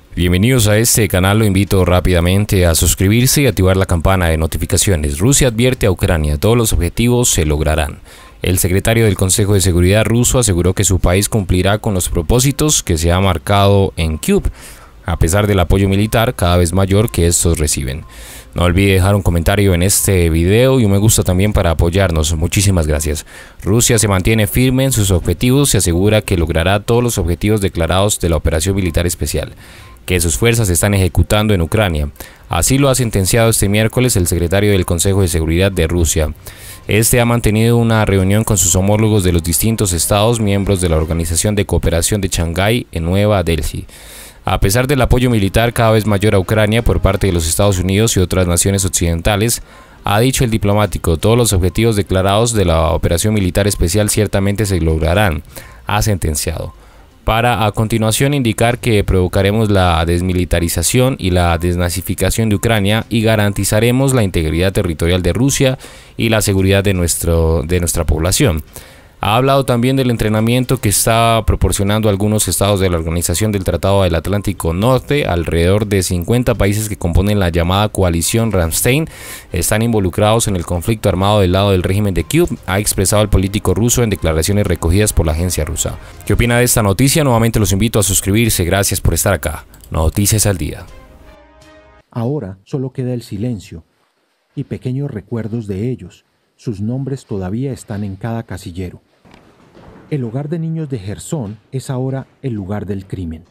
Bienvenidos a este canal, lo invito rápidamente a suscribirse y activar la campana de notificaciones. Rusia advierte a Ucrania, todos los objetivos se lograrán. El secretario del Consejo de Seguridad ruso aseguró que su país cumplirá con los propósitos que se ha marcado en Kyiv, a pesar del apoyo militar cada vez mayor que estos reciben. No olvide dejar un comentario en este video y un me gusta también para apoyarnos. Muchísimas gracias. Rusia se mantiene firme en sus objetivos y asegura que logrará todos los objetivos declarados de la operación militar especial que sus fuerzas están ejecutando en Ucrania. Así lo ha sentenciado este miércoles el secretario del Consejo de Seguridad de Rusia. Este ha mantenido una reunión con sus homólogos de los distintos estados miembros de la Organización de Cooperación de Shanghái en Nueva Delhi. A pesar del apoyo militar cada vez mayor a Ucrania por parte de los Estados Unidos y otras naciones occidentales, ha dicho el diplomático, todos los objetivos declarados de la operación militar especial ciertamente se lograrán, ha sentenciado. Para a continuación indicar que provocaremos la desmilitarización y la desnazificación de Ucrania y garantizaremos la integridad territorial de Rusia y la seguridad de nuestra población. Ha hablado también del entrenamiento que está proporcionando algunos estados de la Organización del Tratado del Atlántico Norte. Alrededor de 50 países que componen la llamada coalición Ramstein están involucrados en el conflicto armado del lado del régimen de Kyiv, ha expresado el político ruso en declaraciones recogidas por la agencia rusa. ¿Qué opina de esta noticia? Nuevamente los invito a suscribirse. Gracias por estar acá. Noticias al día. Ahora solo queda el silencio y pequeños recuerdos de ellos. Sus nombres todavía están en cada casillero. El hogar de niños de Jersón es ahora el lugar del crimen.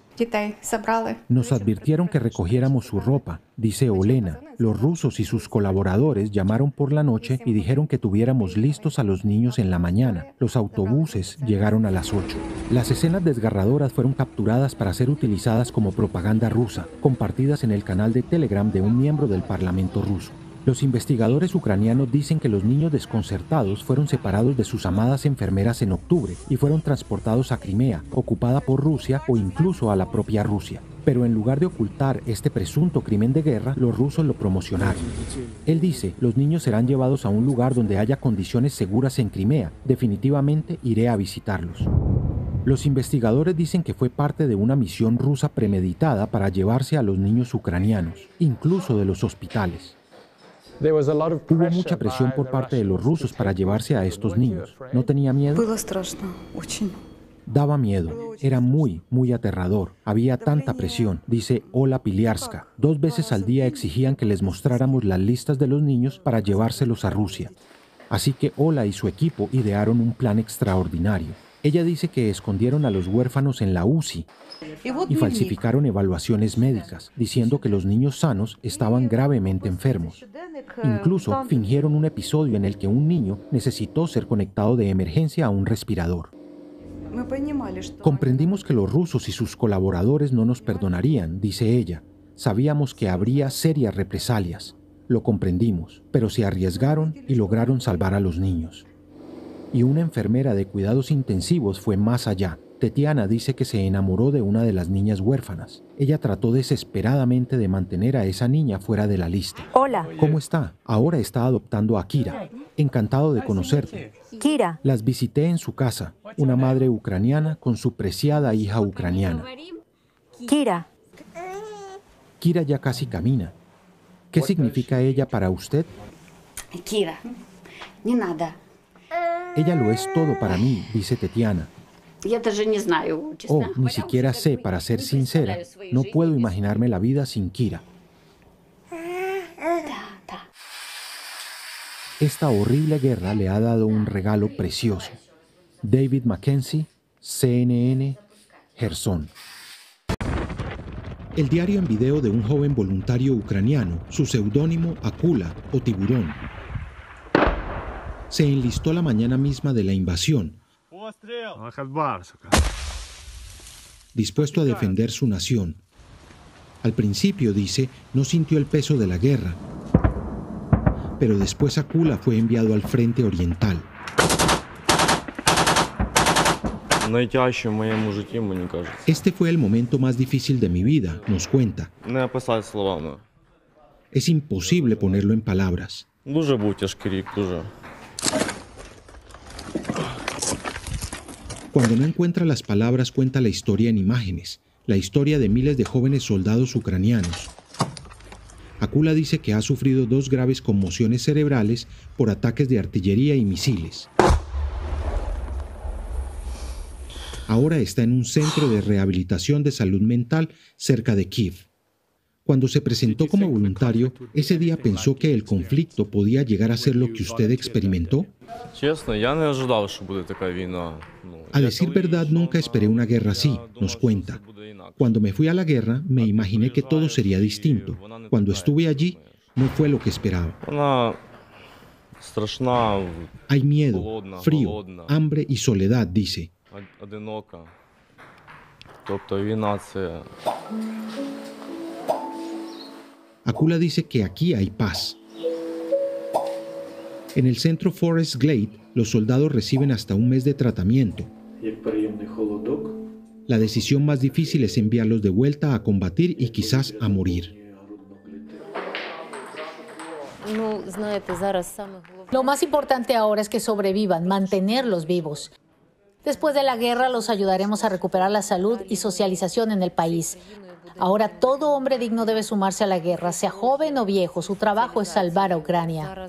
Nos advirtieron que recogiéramos su ropa, dice Olena. Los rusos y sus colaboradores llamaron por la noche y dijeron que tuviéramos listos a los niños en la mañana. Los autobuses llegaron a las 8. Las escenas desgarradoras fueron capturadas para ser utilizadas como propaganda rusa, compartidas en el canal de Telegram de un miembro del Parlamento ruso. Los investigadores ucranianos dicen que los niños desconcertados fueron separados de sus amadas enfermeras en octubre y fueron transportados a Crimea, ocupada por Rusia o incluso a la propia Rusia. Pero en lugar de ocultar este presunto crimen de guerra, los rusos lo promocionaron. Él dice, los niños serán llevados a un lugar donde haya condiciones seguras en Crimea. Definitivamente iré a visitarlos. Los investigadores dicen que fue parte de una misión rusa premeditada para llevarse a los niños ucranianos, incluso de los hospitales. Hubo mucha presión por parte de los rusos para llevarse a estos niños. ¿No tenía miedo? Daba miedo. Era muy aterrador. Había tanta presión, dice Ola Piliarska. 2 veces al día exigían que les mostráramos las listas de los niños para llevárselos a Rusia. Así que Ola y su equipo idearon un plan extraordinario. Ella dice que escondieron a los huérfanos en la UCI y falsificaron evaluaciones médicas, diciendo que los niños sanos estaban gravemente enfermos. Incluso fingieron un episodio en el que un niño necesitó ser conectado de emergencia a un respirador. Comprendimos que los rusos y sus colaboradores no nos perdonarían, dice ella. Sabíamos que habría serias represalias. Lo comprendimos, pero se arriesgaron y lograron salvar a los niños. Y una enfermera de cuidados intensivos fue más allá. Tetiana dice que se enamoró de una de las niñas huérfanas. Ella trató desesperadamente de mantener a esa niña fuera de la lista. Hola. ¿Cómo está? Ahora está adoptando a Kira. Encantado de conocerte. Kira. Las visité en su casa, una madre ucraniana con su preciada hija ucraniana. Kira. Kira ya casi camina. ¿Qué significa ella para usted? Kira, ni nada. Ella lo es todo para mí, dice Tetiana. Oh, ni siquiera sé, para ser sincera, no puedo imaginarme la vida sin Kira. Esta horrible guerra le ha dado un regalo precioso. David Mackenzie, CNN, Jersón. El diario en video de un joven voluntario ucraniano, su seudónimo Akula o Tiburón, se enlistó la mañana misma de la invasión, dispuesto a defender su nación. Al principio, dice, no sintió el peso de la guerra, pero después Akula fue enviado al frente oriental. Este fue el momento más difícil de mi vida, nos cuenta. Es imposible ponerlo en palabras. Cuando no encuentra las palabras, cuenta la historia en imágenes. la historia de miles de jóvenes soldados ucranianos. Akula dice que ha sufrido 2 graves conmociones cerebrales por ataques de artillería y misiles. Ahora está en un centro de rehabilitación de salud mental cerca de Kiev. Cuando se presentó como voluntario, ese día pensó que el conflicto podía llegar a ser lo que usted experimentó. A decir verdad, nunca esperé una guerra así, nos cuenta. Cuando me fui a la guerra, me imaginé que todo sería distinto. Cuando estuve allí, no fue lo que esperaba. Hay miedo, frío, hambre y soledad, dice. Akula dice que aquí hay paz. En el centro Forest Glade, los soldados reciben hasta un mes de tratamiento. La decisión más difícil es enviarlos de vuelta a combatir y quizás a morir. Lo más importante ahora es que sobrevivan, mantenerlos vivos. Después de la guerra los ayudaremos a recuperar la salud y socialización en el país. Ahora todo hombre digno debe sumarse a la guerra, sea joven o viejo. Su trabajo es salvar a Ucrania.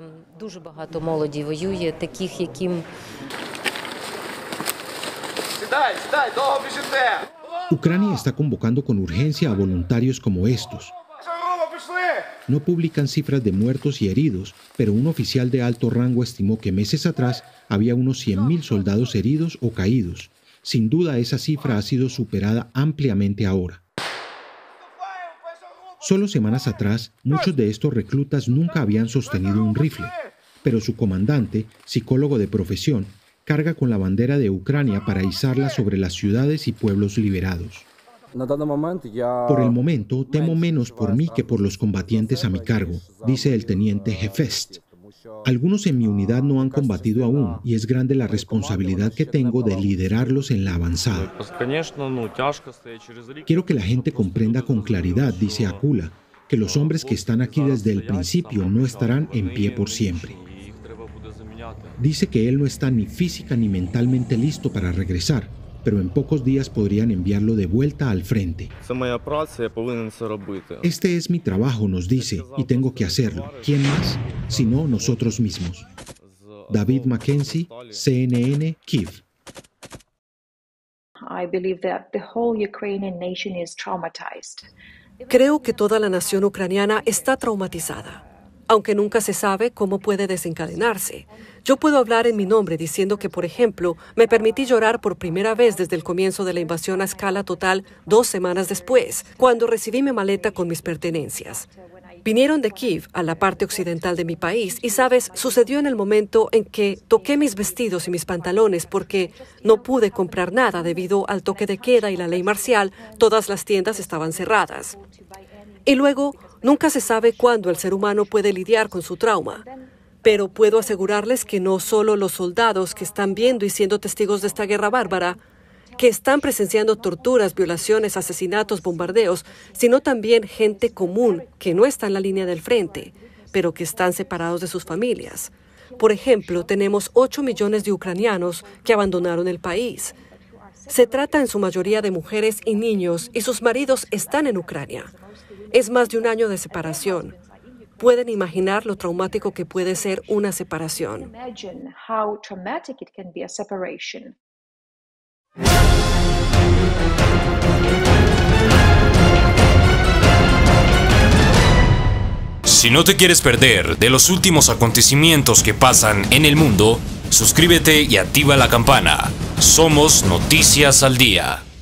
Ucrania está convocando con urgencia a voluntarios como estos. No publican cifras de muertos y heridos, pero un oficial de alto rango estimó que meses atrás había unos 100.000 soldados heridos o caídos. Sin duda esa cifra ha sido superada ampliamente ahora. Solo semanas atrás, muchos de estos reclutas nunca habían sostenido un rifle, pero su comandante, psicólogo de profesión, carga con la bandera de Ucrania para izarla sobre las ciudades y pueblos liberados. Por el momento, temo menos por mí que por los combatientes a mi cargo, dice el teniente Hefest. Algunos en mi unidad no han combatido aún y es grande la responsabilidad que tengo de liderarlos en la avanzada. Quiero que la gente comprenda con claridad, dice Akula, que los hombres que están aquí desde el principio no estarán en pie por siempre. Dice que él no está ni física ni mentalmente listo para regresar, pero en pocos días podrían enviarlo de vuelta al frente. Este es mi trabajo, nos dice, y tengo que hacerlo. ¿Quién más? Sino nosotros mismos. David Mackenzie, CNN, Kiev. Creo que toda la nación ucraniana está traumatizada, aunque nunca se sabe cómo puede desencadenarse. Yo puedo hablar en mi nombre diciendo que, por ejemplo, me permití llorar por primera vez desde el comienzo de la invasión a escala total 2 semanas después, cuando recibí mi maleta con mis pertenencias. Vinieron de Kiev a la parte occidental de mi país y, sabes, sucedió en el momento en que toqué mis vestidos y mis pantalones porque no pude comprar nada debido al toque de queda y la ley marcial. Todas las tiendas estaban cerradas. Y luego, nunca se sabe cuándo el ser humano puede lidiar con su trauma. Pero puedo asegurarles que no solo los soldados que están viendo y siendo testigos de esta guerra bárbara, que están presenciando torturas, violaciones, asesinatos, bombardeos, sino también gente común que no está en la línea del frente, pero que están separados de sus familias. Por ejemplo, tenemos 8 millones de ucranianos que abandonaron el país. Se trata en su mayoría de mujeres y niños y sus maridos están en Ucrania. Es más de un año de separación. Pueden imaginar lo traumático que puede ser una separación. Si no te quieres perder de los últimos acontecimientos que pasan en el mundo, suscríbete y activa la campana. Somos Noticias al Día.